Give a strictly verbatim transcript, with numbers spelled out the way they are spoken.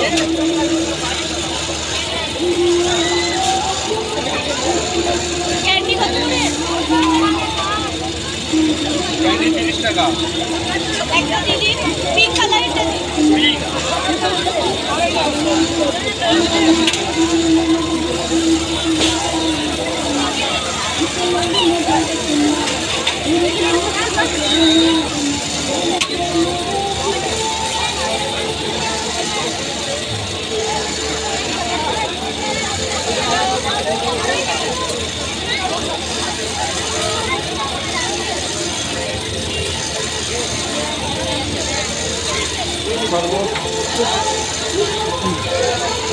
Candy কত করে? Candy তিরিশ টাকা। একটা দিদি পিঙ্ক কালারেরটা দিন। পিঙ্ক পারবো